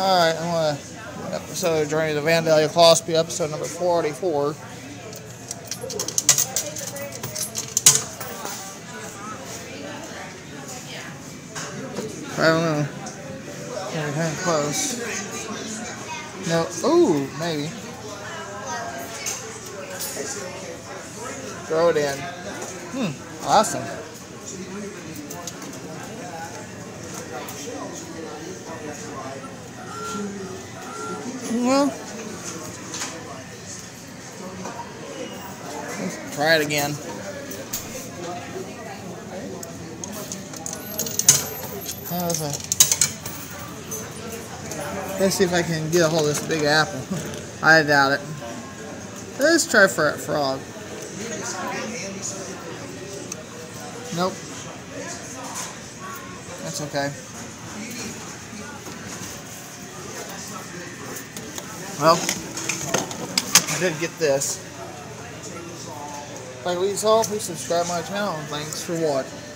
Alright, I'm going to episode of Journey to Vandalia Philosophy, episode number 484. I don't know. Maybe kind of close. No. Ooh, maybe. Throw it in. Awesome. Well, let's try it again. Let's see if I can get a hold of this big apple. I doubt it. Let's try for a frog. Nope. That's okay. Well, I did get this. Like what you saw, please subscribe to my channel. Thanks for watching.